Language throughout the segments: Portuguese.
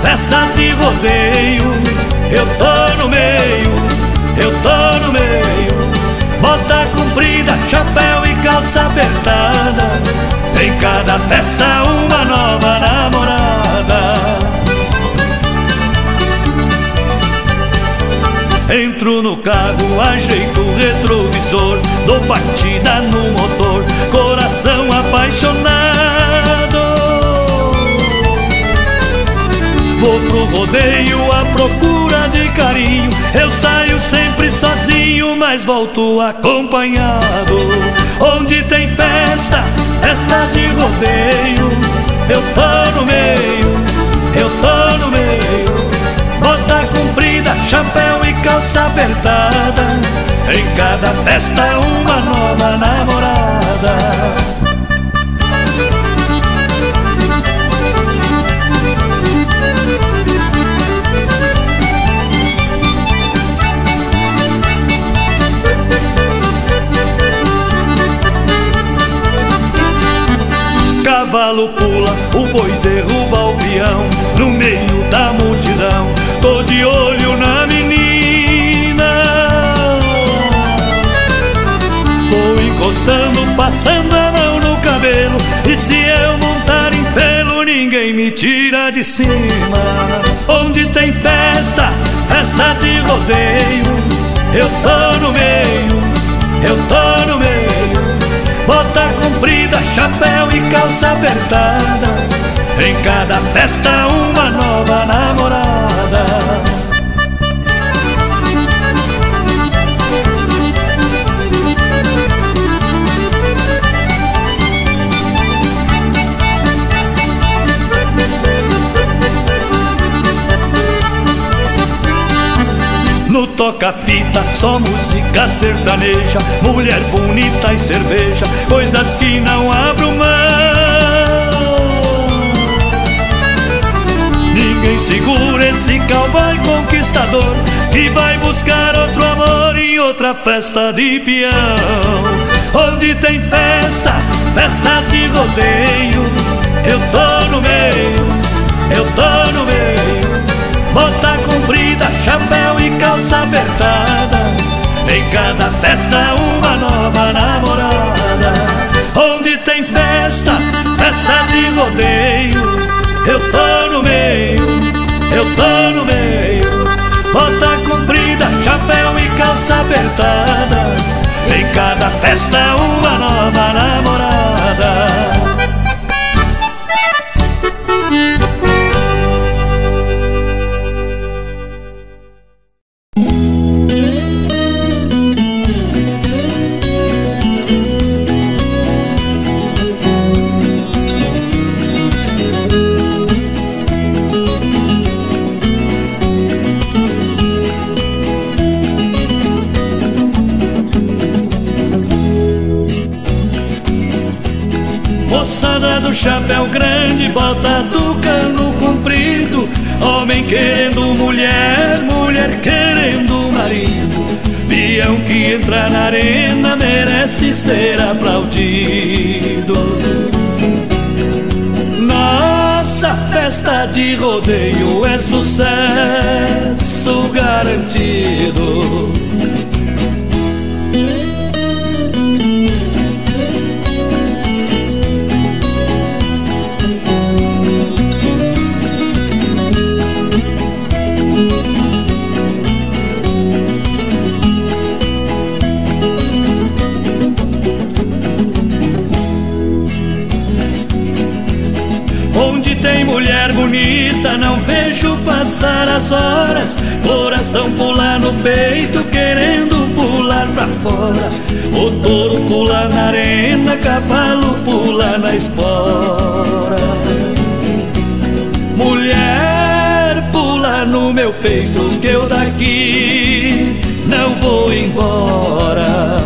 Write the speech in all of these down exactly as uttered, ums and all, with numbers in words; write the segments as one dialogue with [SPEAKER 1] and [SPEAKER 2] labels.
[SPEAKER 1] festa de rodeio. Eu tô no meio, eu tô no meio. Bota comprida, chapéu e calça apertada. Em cada festa uma nova namorada. Entro no carro, ajeito o retrovisor, dou partida no motor, coração apaixonado. Vou pro rodeio à procura de carinho. Eu saio sempre sozinho, mas volto acompanhado. Onde tem festa, festa de rodeio. Eu tô no meio, eu tô no meio. Bota comprida, chapéu e calça apertada. Em cada festa uma nova namorada. Cavalo pula, o boi derruba o peão. No meio da multidão, tô de olho na menina. Vou encostando, passando a mão no cabelo. E se eu montar em pelo, ninguém me tira de cima. Onde tem festa, festa de rodeio. Eu tô no meio, eu tô no meio. Bota comprida, chapéu e calça apertada. Em cada festa uma nova namorada. No toca-fita, só música sertaneja, mulher bonita e cerveja, coisas que não abro mão. Ninguém segura esse cowboy conquistador que vai buscar outro amor em outra festa de peão. Onde tem festa, festa de rodeio. Eu tô no meio, eu tô no meio. Bota comprida, chapéu e calça apertada. Em cada festa uma nova namorada. Onde tem festa, festa de rodeio. Eu tô no meio, eu tô no meio. Bota comprida, chapéu e calça apertada. Em cada festa uma nova namorada. Chapéu grande, bota do cano comprido. Homem querendo mulher, mulher querendo marido. Peão que entra na arena merece ser aplaudido. Nossa festa de rodeio é sucesso garantido. Mulher bonita, não vejo passar as horas. Coração pula no peito, querendo pular pra fora. O touro pula na arena, cavalo pula na espora. Mulher pula no meu peito, que eu daqui não vou embora.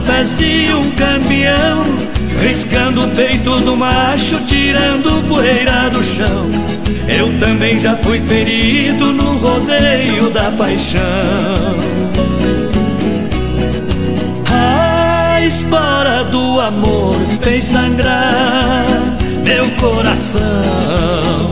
[SPEAKER 1] pés de um campeão, riscando o peito do macho, tirando poeira do chão. Eu também já fui ferido no rodeio da paixão. A espora do amor fez sangrar meu coração.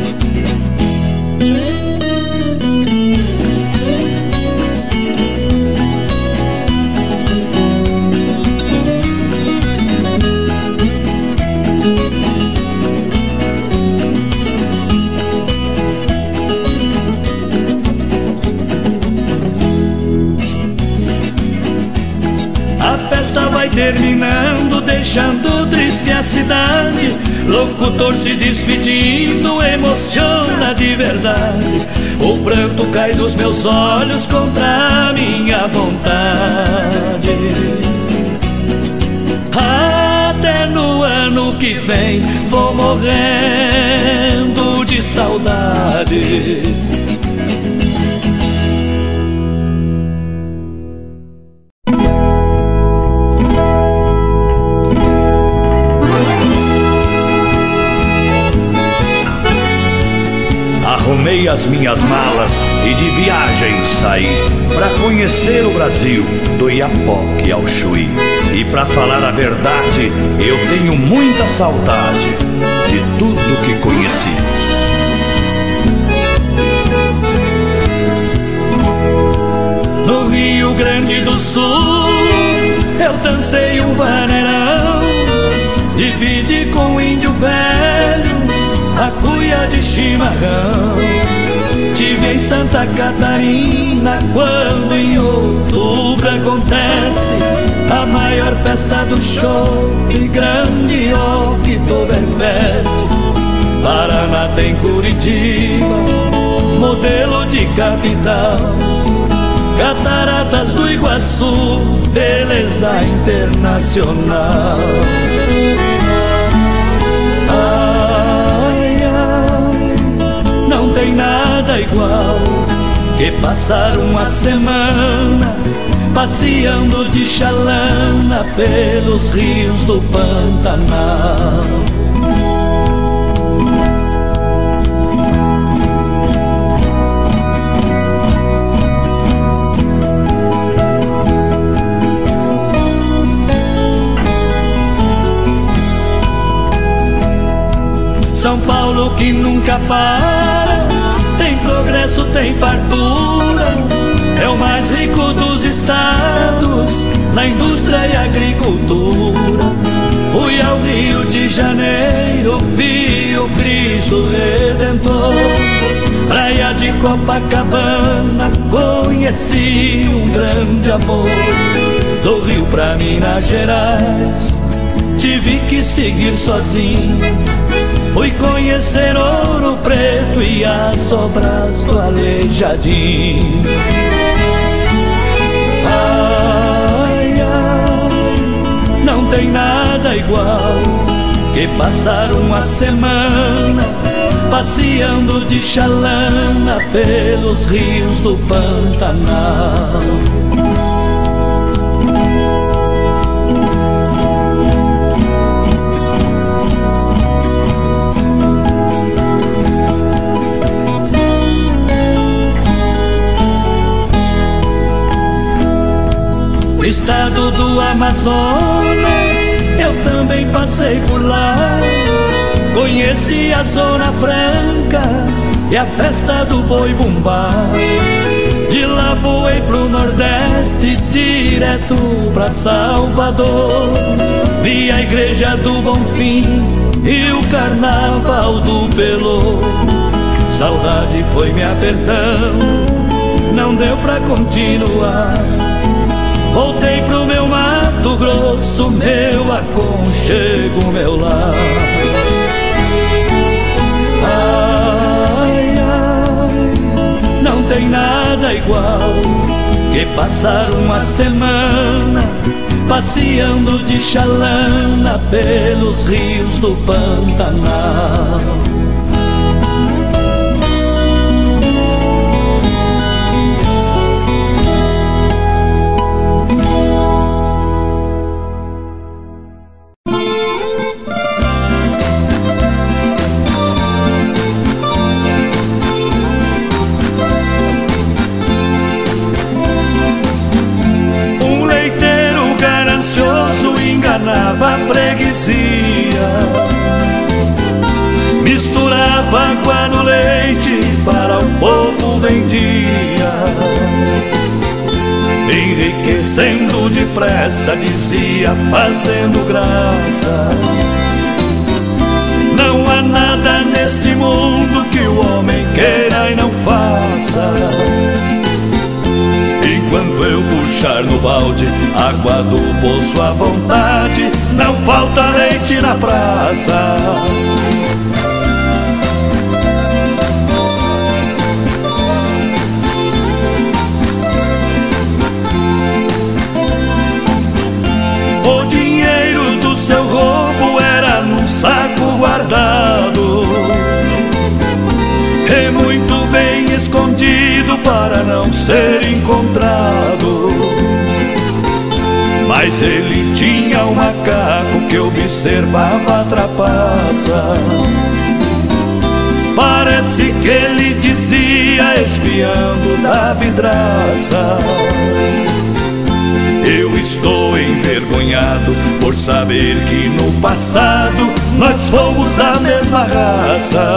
[SPEAKER 1] Vai terminando, deixando triste a cidade. Locutor se despedindo, emociona de verdade. O pranto cai dos meus olhos contra a minha vontade. Até no ano que vem vou morrendo de saudade.
[SPEAKER 2] Arrumei as minhas malas e de viagem saí pra conhecer o Brasil, do Iapoque ao Chuí. E pra falar a verdade, eu tenho muita saudade de tudo que conheci.
[SPEAKER 1] No Rio Grande do Sul eu dancei um vaneirão, dividi com o índio velho a cuia de chimarrão. Tive em Santa Catarina quando em outubro acontece a maior festa do chope, grande Oktoberfest. Paraná tem Curitiba, modelo de capital, Cataratas do Iguaçu, beleza internacional. Não tem nada igual que passar uma semana passeando de chalana pelos rios do Pantanal. São Paulo que nunca para, tem progresso, tem fartura, é o mais rico dos estados na indústria e agricultura. Fui ao Rio de Janeiro, vi o Cristo Redentor, praia de Copacabana, conheci um grande amor. Do Rio pra Minas Gerais tive que seguir sozinho, fui conhecer Ouro Preto e as obras do Aleijadinho. Ai, ai, não tem nada igual que passar uma semana passeando de chalana pelos rios do Pantanal. O estado do Amazonas, eu também passei por lá. Conheci a Zona Franca e a festa do Boi-Bumbá. De lá voei pro Nordeste, direto pra Salvador. Vi a igreja do Bonfim e o carnaval do Pelô. Saudade foi me apertando, não deu pra continuar. Voltei pro meu Mato Grosso, meu aconchego, meu lar. Ai, ai, não tem nada igual que passar uma semana passeando de chalana pelos rios do Pantanal. enriquecendo depressa, dizia, fazendo graça. Não há nada neste mundo que o homem queira e não faça. Enquanto eu puxar no balde água do poço à vontade, não falta leite na praça. O dinheiro do seu roubo era num saco guardado, e muito bem escondido para não ser encontrado. Mas ele tinha um macaco que observava a trapaça. Parece que ele dizia, espiando da vidraça: eu estou envergonhado por saber que no passado nós fomos da mesma raça.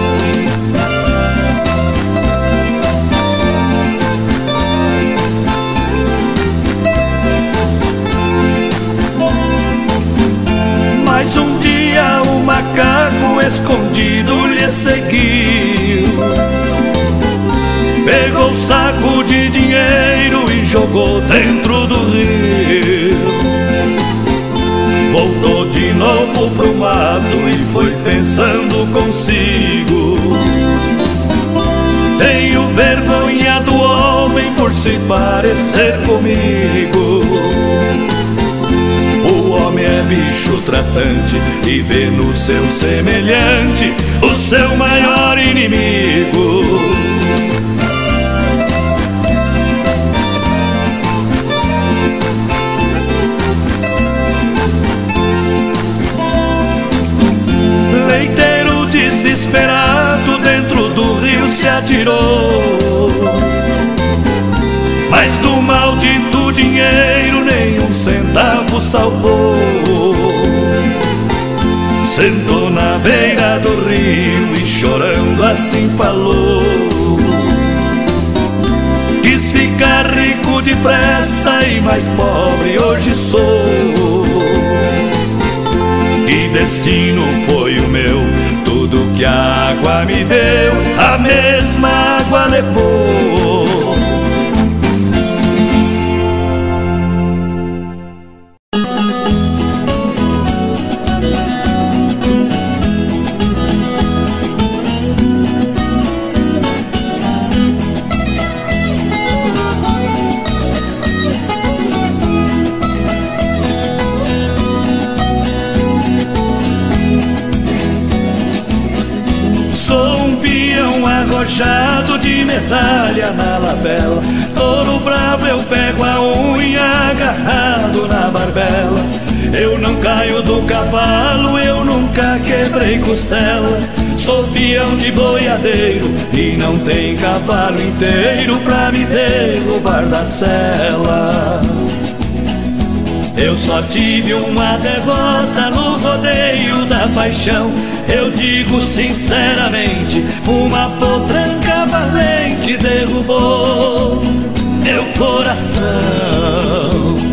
[SPEAKER 1] Mas um dia o macaco escondido lhe seguiu, pegou o saco de dinheiro e jogou dentro do rio. Voltou de novo pro mato e foi pensando consigo: tenho vergonha do homem por se parecer comigo. O homem é bicho tratante e vê no seu semelhante o seu maior inimigo. Leiteiro desesperado dentro do rio se atirou, mas do maldito dinheiro nenhum centavo salvou. Sentou na beira do rio e chorando assim falou: quis ficar rico depressa e mais pobre hoje sou. Que destino foi o meu? Tudo que a água me deu, a mesma água levou. Arrojado de medalha na lapela, touro bravo eu pego a unha agarrado na barbela. Eu não caio do cavalo, eu nunca quebrei costela. Sou peão de boiadeiro e não tem cavalo inteiro pra me derrubar da sela. Eu só tive uma derrota no rodeio da paixão. Eu digo sinceramente, uma potranca valente derrubou meu coração.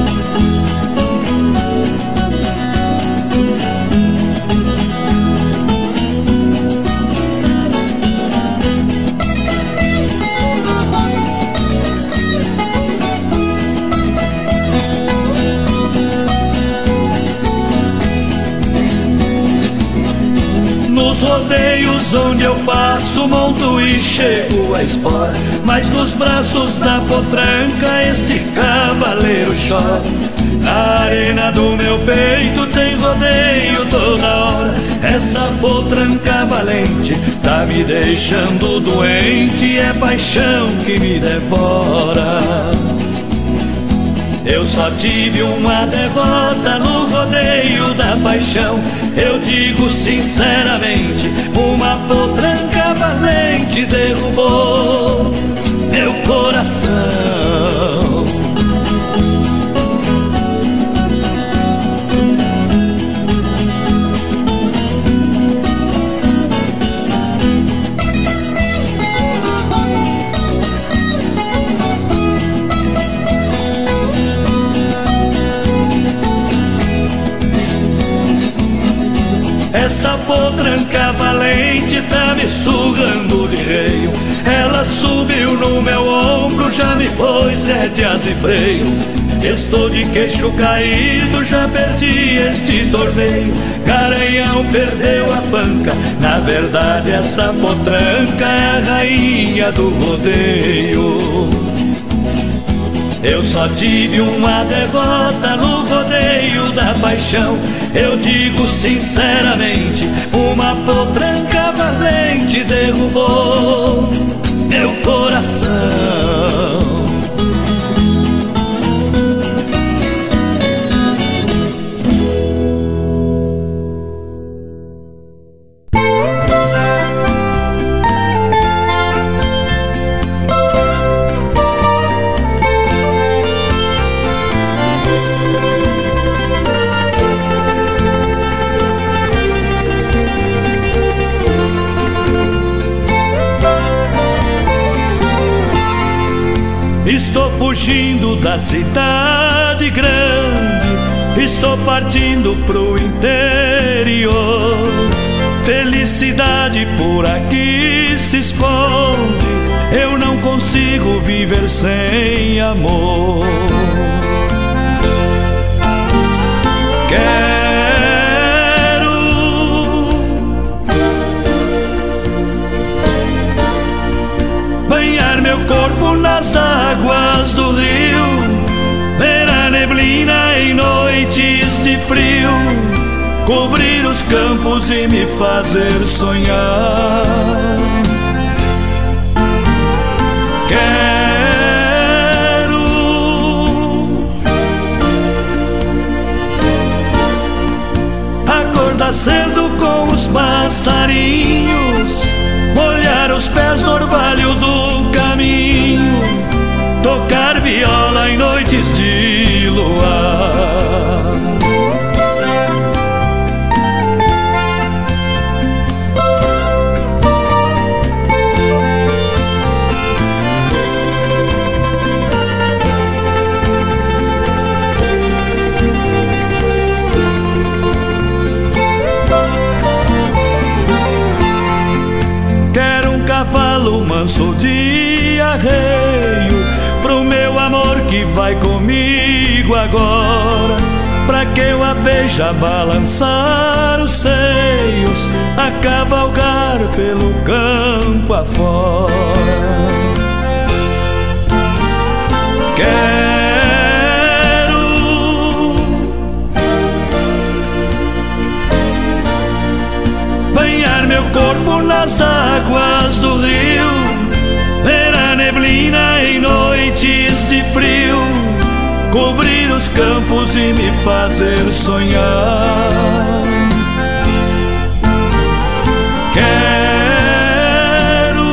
[SPEAKER 1] Nos rodeios onde eu passo, monto e chego a espora, mas nos braços da potranca este cavaleiro chora. Na arena do meu peito tem rodeio toda hora. Essa potranca valente tá me deixando doente, é paixão que me devora. Eu só tive uma derrota no rodeio da paixão. Eu digo sinceramente, uma potranca valente derrubou meu coração. já me pôs rédeas e freios. Estou de queixo caído, já perdi este torneio. Garanhão perdeu a panca, na verdade essa potranca é a rainha do rodeio. Eu só tive uma derrota no rodeio da paixão. Eu digo sinceramente, uma potranca valente derrubou meu coração. Estou fugindo da cidade grande, estou partindo pro interior. Felicidade por aqui se esconde, eu não consigo viver sem amor. Quero banhar meu corpo nas águas do rio, ver a neblina em noites de frio, cobrir os campos e me fazer sonhar. Quero acordar cedo com os passarinhos, molhar os pés no orvalho do caminho, tocar viola em noites de luar. Cavalo manso de arreio, pro meu amor que vai comigo agora, pra que eu a veja balançar os seios, a cavalgar pelo campo afora. Quero banhar meu corpo nas águas do rio, ver a neblina em noites de frio, cobrir os campos e me fazer sonhar. Quero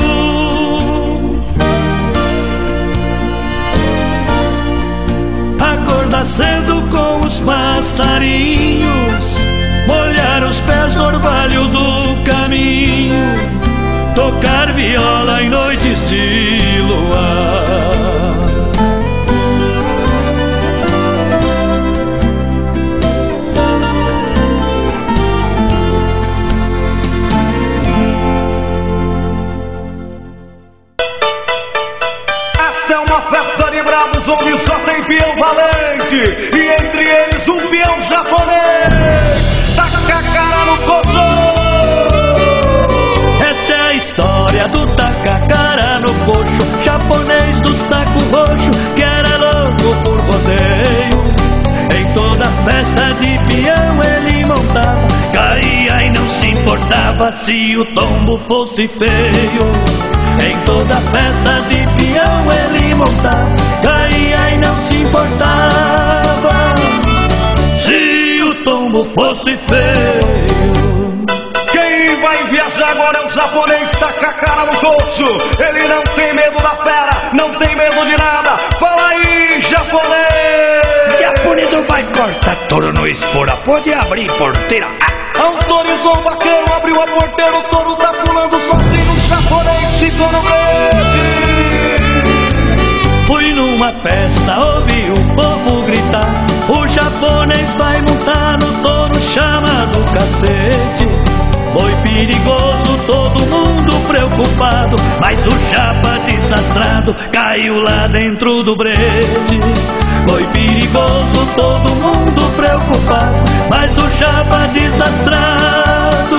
[SPEAKER 1] acordar cedo com os passarinhos, molhar os pés no orvalho do caminho, tocar viola em noites de luar.
[SPEAKER 3] Essa é uma festa de bravos onde só tem peão valente, e entre eles um peão japonês. Taca a cara no coco.
[SPEAKER 1] Essa é a história do taca-cara no coxo, japonês do saco roxo, que era louco por rodeio. Em toda festa de peão ele montava, caía e não se importava se o tombo fosse feio. Em toda festa de peão ele montava, caía e não se importava se o tombo fosse feio.
[SPEAKER 3] Quem vai viajar agora é o japonês, taca a cara no coxo. Ele não tem medo da fera, não tem medo de nada. Fala aí, japonês!
[SPEAKER 2] Japonês vai cortar touro no espora, pode abrir porteira.
[SPEAKER 3] Autorizou o vaqueiro, abriu a porteira, o touro tá pulando sozinho. O japonês ficou no break.
[SPEAKER 1] Fui numa festa, ouvi o povo gritar, o japonês vai montar no touro chamado cacete. Foi perigoso, todo mundo preso. preocupado, mas o chapa desastrado caiu lá dentro do brete. Foi perigoso, todo mundo preocupado, mas o chapa desastrado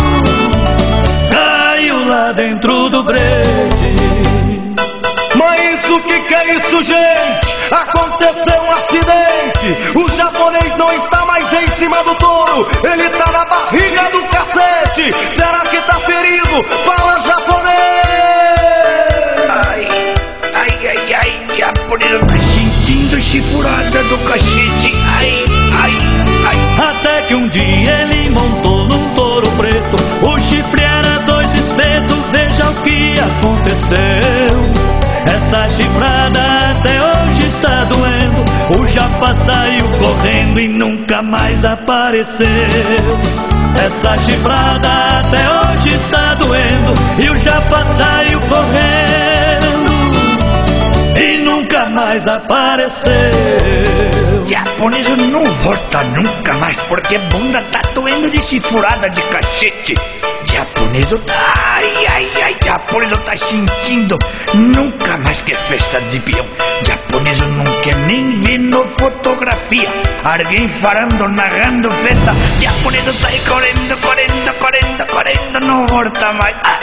[SPEAKER 1] caiu lá dentro do brete.
[SPEAKER 3] Mas isso que que é isso, gente? Aconteceu um acidente. O japonês não está mais em cima do touro, ele tá na barriga do cacete. Será que tá ferido? Fala, japonês!
[SPEAKER 4] Ai, ai, ai, ai, japonês tá sentindo chifurada do cacete. Ai, ai, ai.
[SPEAKER 1] Até que um dia ele montou num touro preto, o chifre era dois espetos. Veja o que aconteceu. Essa chifrada até hoje está doendo. O japa saiu correndo e nunca mais apareceu. Essa chifrada até hoje está doendo e o japa saiu correndo e nunca mais apareceu.
[SPEAKER 4] Japonês não volta nunca mais, porque a bunda tá doendo de chifurada de cacete. Japonês, ai, ai, ai, japonês tá sentindo. Nunca mais que festa de peão. Japonês não quer nem ver no fotografia alguém falando, narrando festa. Japonês sai correndo, correndo, correndo, correndo, não volta mais. Ah.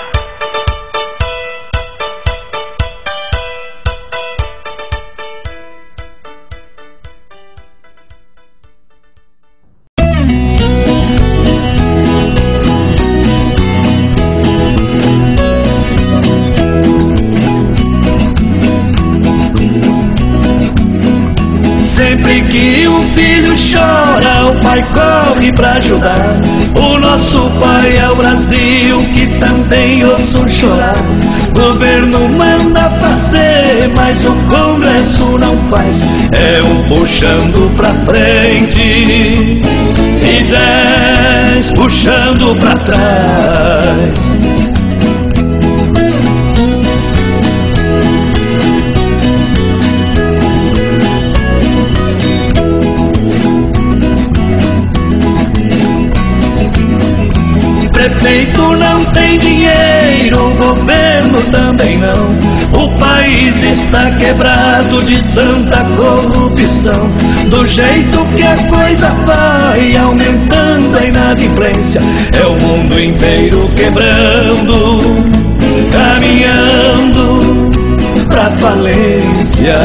[SPEAKER 1] Sempre que um filho chora, o pai corre pra ajudar. O nosso pai é o Brasil, que também ouço chorar. O governo manda fazer, mas o Congresso não faz. É um puxando pra frente e dez puxando pra trás. Prefeito não tem dinheiro, o governo também não. O país está quebrado de tanta corrupção. Do jeito que a coisa vai aumentando a inadimplência, é o mundo inteiro quebrando, caminhando pra falência.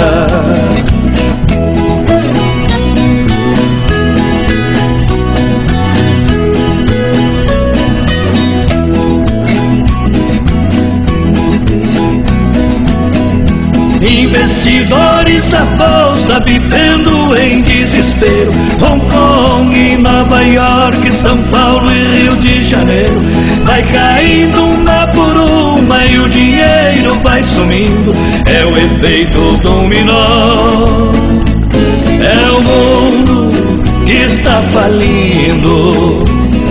[SPEAKER 1] Investidores da bolsa vivendo em desespero. Hong Kong, Nova York, São Paulo e Rio de Janeiro. Vai caindo uma por uma e o dinheiro vai sumindo. É o efeito dominó. É o mundo que está falindo.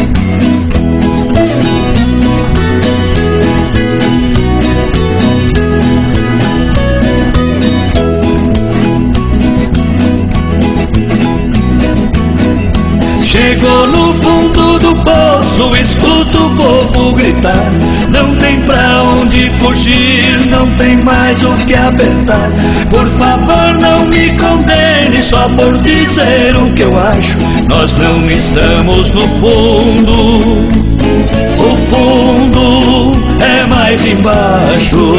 [SPEAKER 1] Chegou no fundo do poço, escuto o povo gritar. Não tem pra onde fugir, não tem mais o que apertar. Por favor não me condene só por dizer o que eu acho. Nós não estamos no fundo, o fundo é mais embaixo.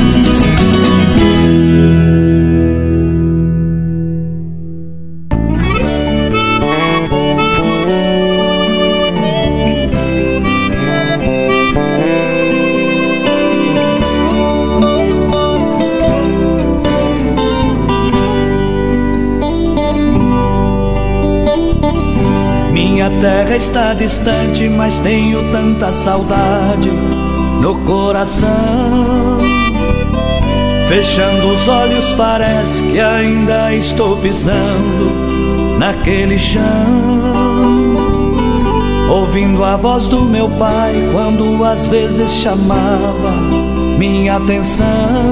[SPEAKER 2] Minha terra está distante, mas tenho tanta saudade no coração. Fechando os olhos parece que ainda estou pisando naquele chão. Ouvindo a voz do meu pai quando às vezes chamava minha atenção.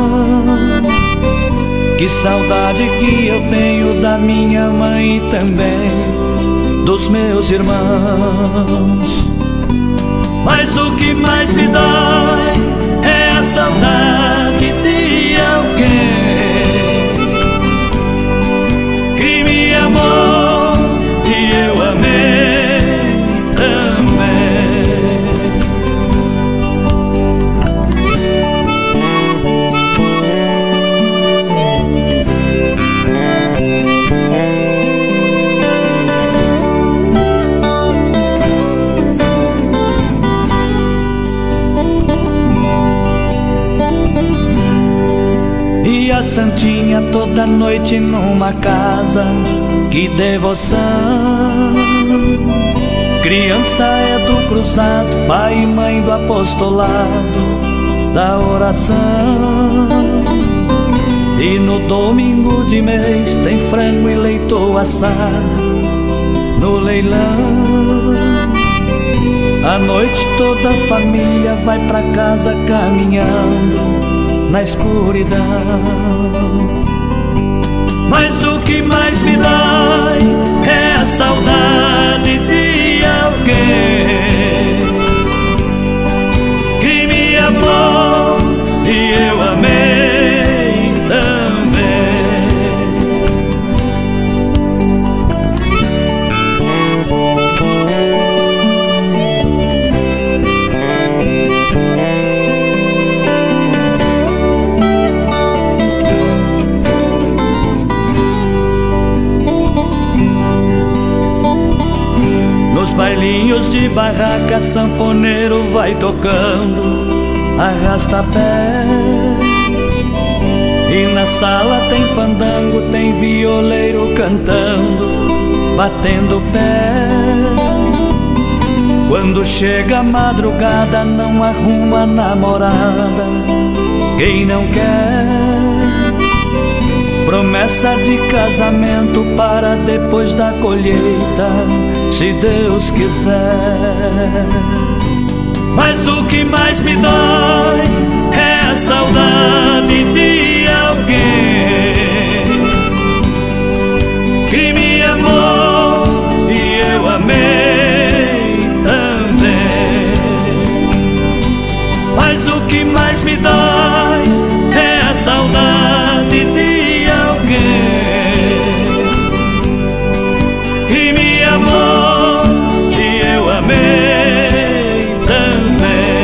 [SPEAKER 2] Que saudade que eu tenho da minha mãe e também dos meus irmãos. Mas o que mais me dói
[SPEAKER 1] saudade de alguém que me amou e eu amei também. E a santinha toda noite numa casa, que devoção. Criança é do cruzado, pai e mãe do apostolado da oração. E no domingo de mês tem frango e leitoa assada no leilão. À noite toda a família vai pra casa caminhando na escuridão. Mas o que mais me dói é a saudade de alguém que me amou e eu amei também. Nos bailinhos de barraca, sanfoneiro vai tocando arrasta-pé. E na sala tem fandango, tem violeiro cantando, batendo pé. Quando chega a madrugada não arruma namorada quem não quer. Promessa de casamento para depois da colheita, se Deus quiser. Mas o que mais me dói é a saudade de alguém que me amou e eu amei também. Mas o que mais me dói é a saudade de alguém que me amou e eu amei também.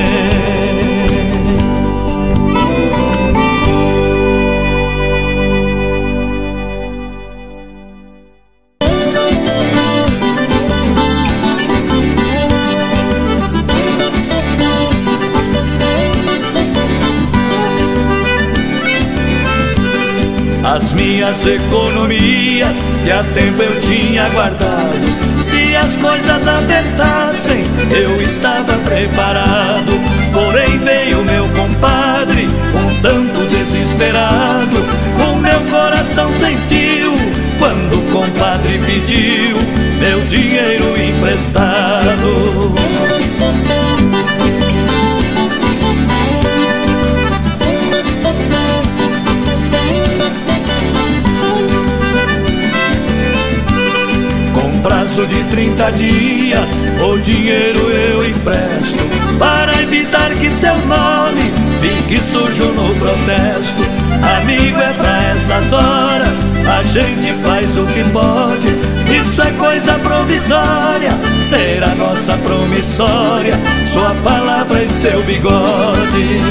[SPEAKER 1] As minhas economias que há tempo eu tinha guardado, se as coisas apertassem eu estava preparado. Porém veio meu compadre um tanto desesperado. O meu coração sentiu quando o compadre pediu meu dinheiro emprestado. Prazo de trinta dias, o dinheiro eu empresto, para evitar que seu nome fique sujo no protesto. Amigo, é pra essas horas, a gente faz o que pode. Isso é coisa provisória, será nossa promissória, sua palavra e seu bigode.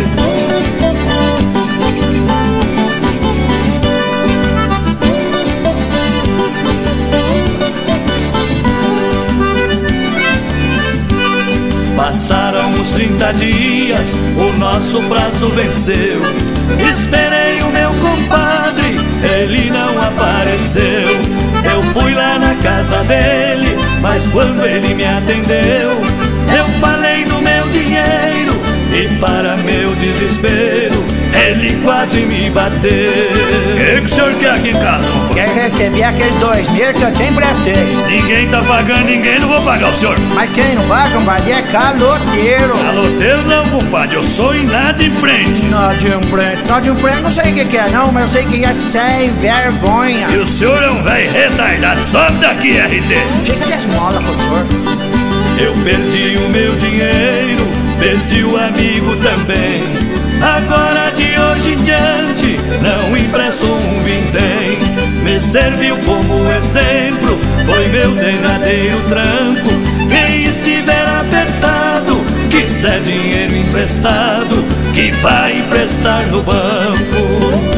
[SPEAKER 1] Passaram os trinta dias, o nosso prazo venceu. Esperei o meu compadre, ele não apareceu. Eu fui lá na casa dele, mas quando ele me atendeu, eu falei do meu dinheiro e para meu desespero, ele quase me bateu.
[SPEAKER 2] O que o senhor quer aqui em casa, compadre?
[SPEAKER 5] Quer receber aqueles dois mil que eu te emprestei.
[SPEAKER 2] Ninguém tá pagando, ninguém, não vou pagar o senhor.
[SPEAKER 5] Mas quem não vai, compadre, é caloteiro.
[SPEAKER 2] Caloteiro não, compadre, eu sou inadimplente.
[SPEAKER 5] Inadimplente, inadimplente, não sei o que, que é não, mas eu sei que é sem vergonha.
[SPEAKER 2] E o senhor é um velho retardado, sobe daqui, R T.
[SPEAKER 5] Fica de esmola pro senhor.
[SPEAKER 1] Eu perdi o meu dinheiro, perdi o amigo também. Agora de hoje em diante não empresto um vintém. Me serviu como exemplo, foi meu derradeiro tranco. Quem estiver apertado, quiser dinheiro emprestado, que vai emprestar no banco.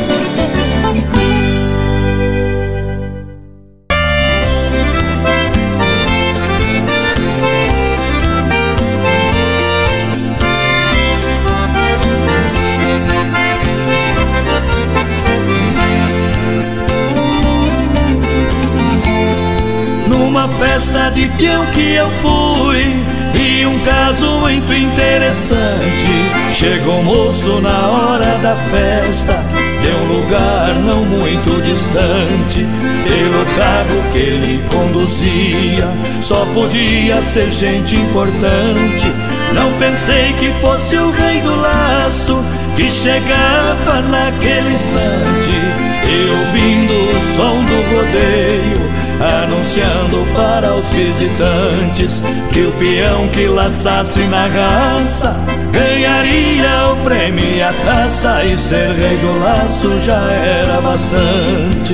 [SPEAKER 1] Numa festa de peão que eu fui, vi um caso muito interessante. Chegou um moço na hora da festa, de um lugar não muito distante. Pelo carro que ele conduzia, só podia ser gente importante. Não pensei que fosse o rei do laço, que chegava naquele instante. E ouvindo o som do rodeio, anunciando para os visitantes que o peão que laçasse na raça ganharia o prêmio e a taça. E ser rei do laço já era bastante.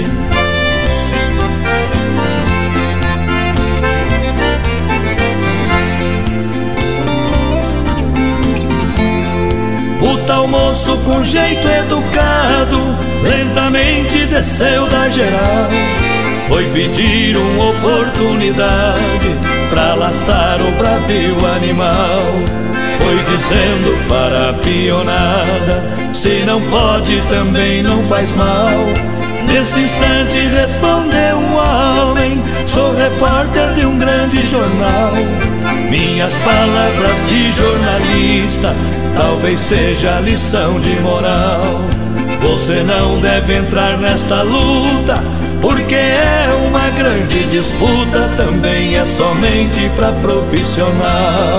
[SPEAKER 1] O tal moço com jeito educado lentamente desceu da geral. Foi pedir uma oportunidade pra laçar o bravio animal. Foi dizendo para a pionada, se não pode também não faz mal. Nesse instante respondeu um homem, sou repórter de um grande jornal. Minhas palavras de jornalista talvez seja lição de moral. Você não deve entrar nesta luta, porque é uma grande disputa, também é somente pra profissional.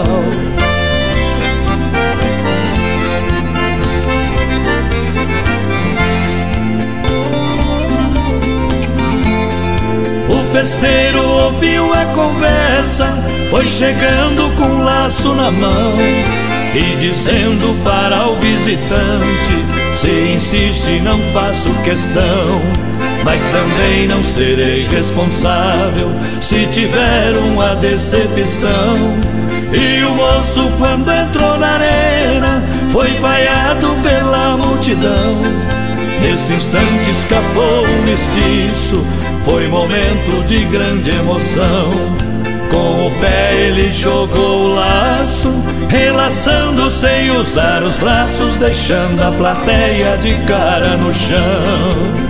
[SPEAKER 1] O festeiro ouviu a conversa, foi chegando com um laço na mão e dizendo para o visitante, se insiste não faço questão, mas também não serei responsável se tiver uma decepção. E o moço quando entrou na arena foi vaiado pela multidão. Nesse instante escapou um mestiço, foi momento de grande emoção. Com o pé ele jogou o laço, relaçando sem usar os braços, deixando a plateia de cara no chão.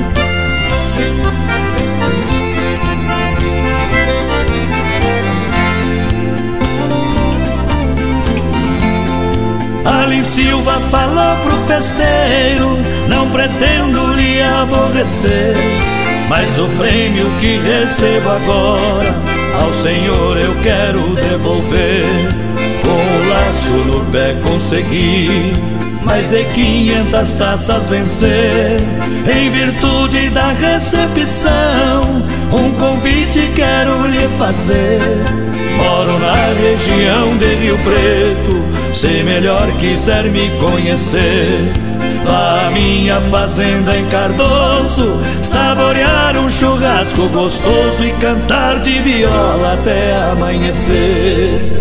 [SPEAKER 1] Ali Silva falou pro festeiro, não pretendo lhe aborrecer, mas o prêmio que recebo agora ao senhor eu quero devolver. Com o laço no pé consegui mais de quinhentas taças vencer. Em virtude da recepção, um convite quero lhe fazer. Moro na região de Rio Preto, se melhor quiser me conhecer, vá à minha fazenda em Cardoso, saborear um churrasco gostoso e cantar de viola até amanhecer.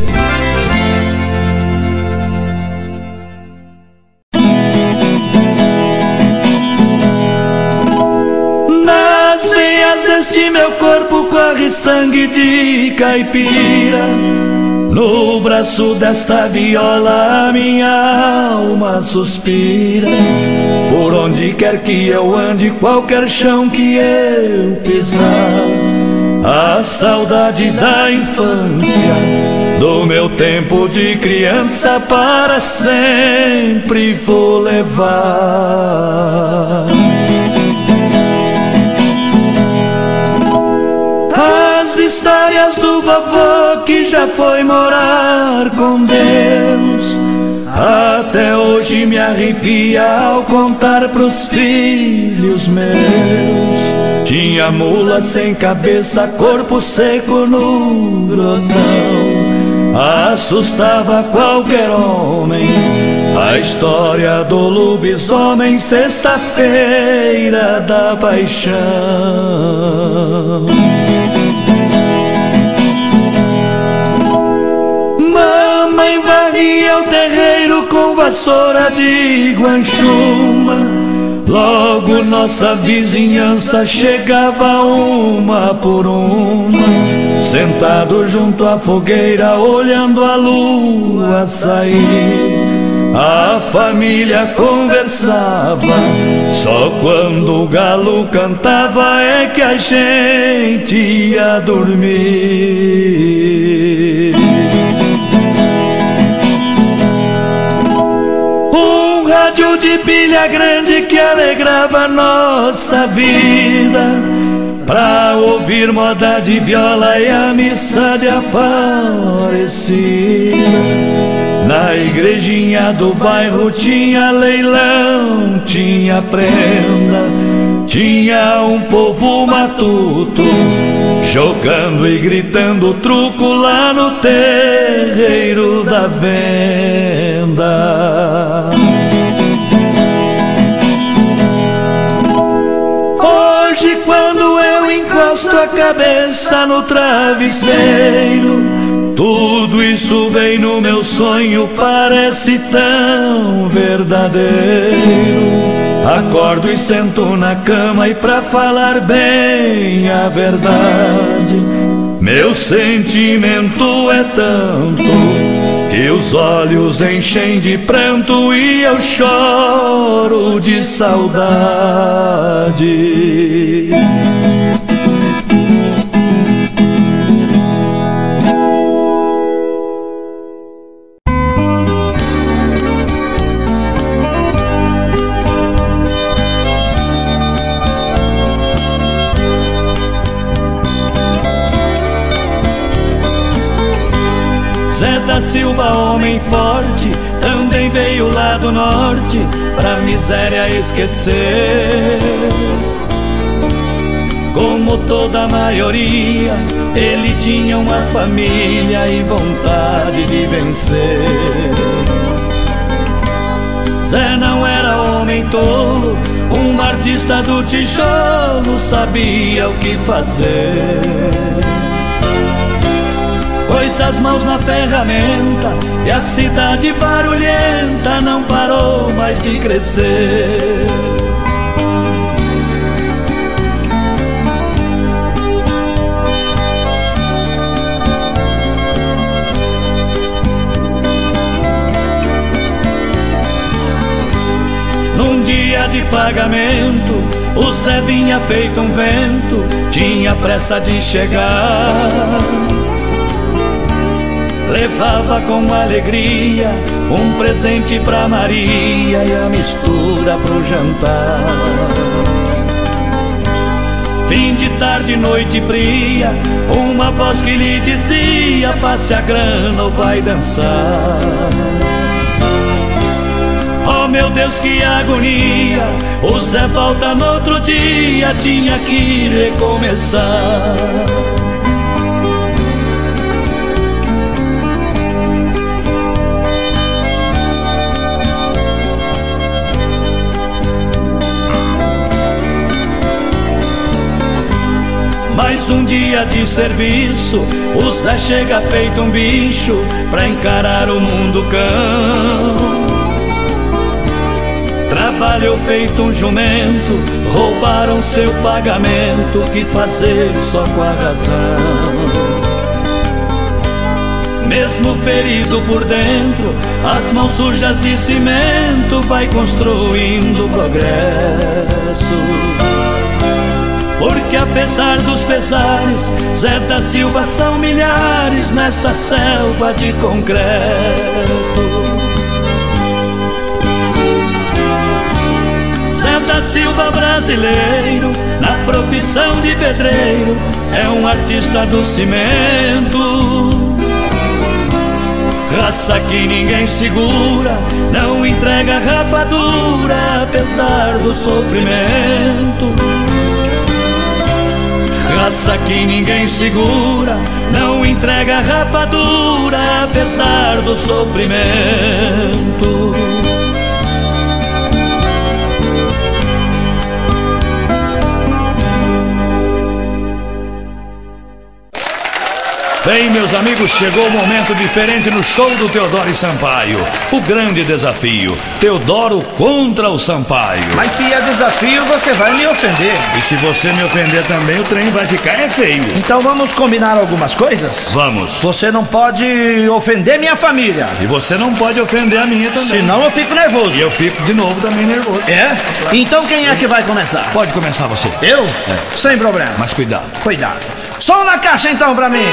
[SPEAKER 1] Nas veias deste meu corpo corre sangue de caipira, no braço desta viola a minha alma suspira. Por onde quer que eu ande, qualquer chão que eu pisar, a saudade da infância, do meu tempo de criança, para sempre vou levar. As histórias do vovô que já foi morar com Deus, até hoje me arrepia ao contar pros filhos meus. Tinha mula sem cabeça, corpo seco no grotão, assustava qualquer homem. A história do lobisomem, sexta-feira da paixão. Mamãe varria o terreiro com vassoura de guanchuma. Logo nossa vizinhança chegava uma por uma, sentado junto à fogueira, olhando a lua sair. A família conversava, só quando o galo cantava é que a gente ia dormir. Um rádio de pilha grande que alegrava nossa vida, pra ouvir moda de viola e a missa de Aparecida. Na igrejinha do bairro tinha leilão, tinha prenda, tinha um povo matuto, jogando e gritando truco lá no terreiro da venda. Hoje quando eu encosto a cabeça no travesseiro, tudo isso vem no meu sonho, parece tão verdadeiro. Acordo e sento na cama e pra falar bem a verdade, meu sentimento é tanto que os olhos enchem de pranto e eu choro de saudade. Zé da Silva, homem forte, também veio lá do norte, pra miséria esquecer. Como toda a maioria, ele tinha uma família e vontade de vencer. Zé não era homem tolo, um artista do tijolo, sabia o que fazer. Pôs as mãos na ferramenta e a cidade barulhenta não parou mais de crescer. Num dia de pagamento, o Zé vinha feito um vento, tinha pressa de chegar. Levava com alegria um presente pra Maria e a mistura pro jantar. Fim de tarde, noite fria, uma voz que lhe dizia: passe a grana ou vai dançar. Oh meu Deus, que agonia, o Zé volta no outro dia, tinha que recomeçar. Mais um dia de serviço, o Zé chega feito um bicho pra encarar o mundo cão. Trabalhou feito um jumento, roubaram seu pagamento, que fazer só com a razão. Mesmo ferido por dentro, as mãos sujas de cimento, vai construindo progresso. Porque apesar dos pesares, Zé da Silva são milhares nesta selva de concreto. Zé da Silva brasileiro, na profissão de pedreiro, é um artista do cimento. Raça que ninguém segura, não entrega rapadura, apesar do sofrimento. Raça que ninguém segura, não entrega rapadura, apesar do sofrimento. Bem, meus amigos, chegou o momento diferente no show do Teodoro e Sampaio. O grande desafio, Teodoro contra o Sampaio.
[SPEAKER 5] Mas se é desafio, você vai me ofender.
[SPEAKER 1] E se você me ofender também, o trem vai ficar é feio.
[SPEAKER 5] Então vamos combinar algumas coisas?
[SPEAKER 1] Vamos.
[SPEAKER 5] Você não pode ofender minha família.
[SPEAKER 1] E você não pode ofender a minha também.
[SPEAKER 5] Senão eu fico nervoso.
[SPEAKER 1] E eu fico de novo também nervoso.
[SPEAKER 5] É? Então quem é que vai começar?
[SPEAKER 1] Pode começar você.
[SPEAKER 5] Eu?
[SPEAKER 1] É.
[SPEAKER 5] Sem problema.
[SPEAKER 1] Mas cuidado.
[SPEAKER 5] Cuidado. Som na caixa então pra mim.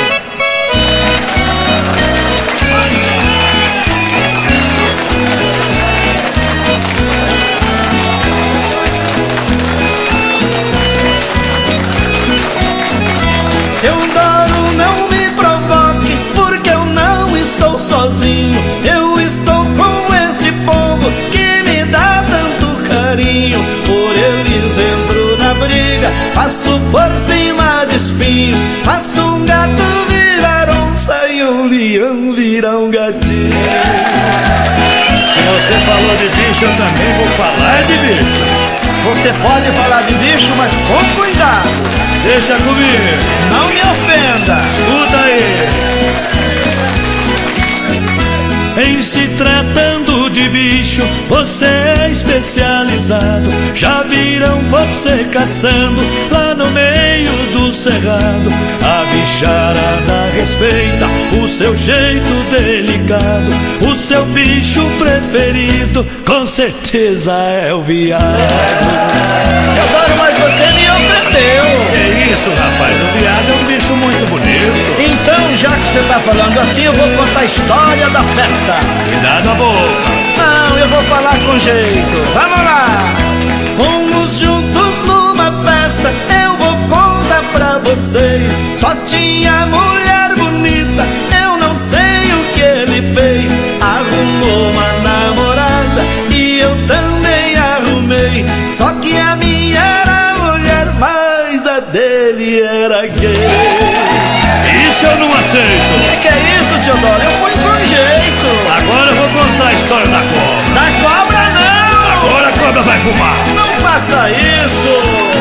[SPEAKER 6] Teodoro, não me provoque, porque eu não estou sozinho. Eu estou com este povo que me dá tanto carinho. Por eles entro na briga, passo por cima de espinhos, faço um gato virar onça e um leão virar um gatinho.
[SPEAKER 1] Se você falou de bicho, eu também vou falar de bicho.
[SPEAKER 5] Você pode falar de bicho, mas com cuidado.
[SPEAKER 1] Deixa comigo.
[SPEAKER 5] Não me ofenda.
[SPEAKER 1] Escuta aí. Em se tratando de bicho, você é especializado. Já viram você caçando lá no meio do cerrado. A bicharada respeita o seu jeito delicado. O seu bicho preferido com certeza é o viado.
[SPEAKER 5] Teodoro, mas você me ofendeu.
[SPEAKER 1] Que isso, rapaz? O viado é um bicho muito bonito.
[SPEAKER 5] Então, já que você tá falando assim, eu vou contar a história da festa.
[SPEAKER 1] Cuidado a boca.
[SPEAKER 5] Não, eu vou falar com jeito. Vamos lá.
[SPEAKER 6] Fomos juntos numa festa, eu vou contar pra vocês. Só tinha mulher bonita, eu não sei o que ele fez. Arrumou uma namorada e eu também arrumei. Só que a minha era mulher, mas a dele era gay.
[SPEAKER 1] Isso eu não aceito.
[SPEAKER 5] O que, que é isso, Teodoro? Eu fui com jeito.
[SPEAKER 1] Agora eu vou contar a história da cobra.
[SPEAKER 5] Da cobra não.
[SPEAKER 1] Agora a cobra vai fumar.
[SPEAKER 5] Não faça isso.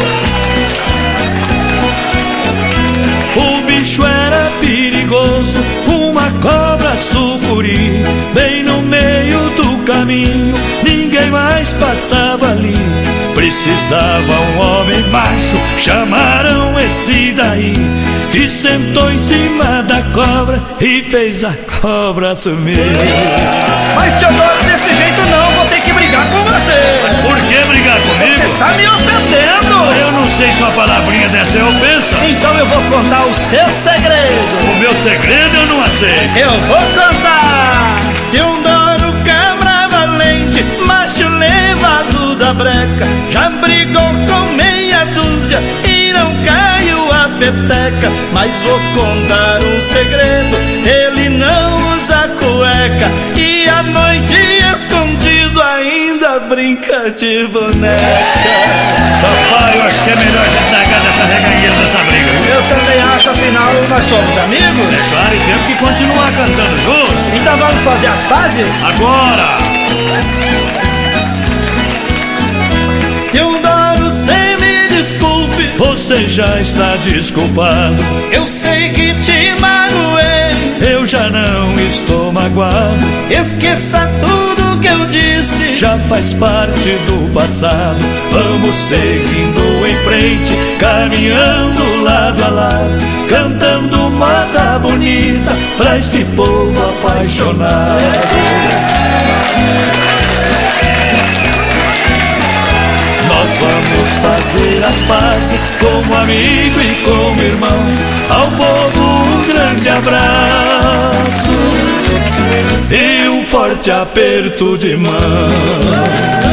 [SPEAKER 1] O bicho era perigoso, uma cobra sucuri, bem no meio do caminho, ninguém mais passava ali. Precisava um homem macho, chamaram esse daí, que sentou em cima da cobra e fez a cobra sumir.
[SPEAKER 5] Mas, Teodoro, desse jeito não, vou ter que brigar com você.
[SPEAKER 1] Mas por que brigar comigo?
[SPEAKER 5] Você tá me ofendendo.
[SPEAKER 1] Eu não sei se uma palavrinha dessa é ofensa.
[SPEAKER 5] Então eu vou contar o seu segredo.
[SPEAKER 1] O meu segredo eu não aceito.
[SPEAKER 5] Eu vou contar.
[SPEAKER 6] Teodoro, cabra valente, macho levado da breca, já brigou com meia dúzia e não caiu a peteca. Mas vou contar um segredo, ele não usa cueca e à noite escondido ainda brinca de boneca.
[SPEAKER 1] Sampaio, eu acho que é melhor a gente largar dessa regangueira dessa briga, viu?
[SPEAKER 5] Eu também acho, afinal nós somos amigos.
[SPEAKER 1] É claro, e temos que continuar cantando juntos.
[SPEAKER 5] Então vamos fazer as pazes?
[SPEAKER 1] Agora!
[SPEAKER 6] Teodoro, cê me desculpe,
[SPEAKER 1] Você já está desculpado.
[SPEAKER 6] eu sei que te magoei.
[SPEAKER 1] Eu já não estou magoado.
[SPEAKER 6] Esqueça tudo que eu disse,
[SPEAKER 1] Já faz parte do passado. Vamos seguindo em frente, caminhando lado a lado, cantando moda bonita pra esse povo apaixonado. Nós vamos fazer as pazes como amigo e como irmão. Ao povo um grande abraço e um forte aperto de mão.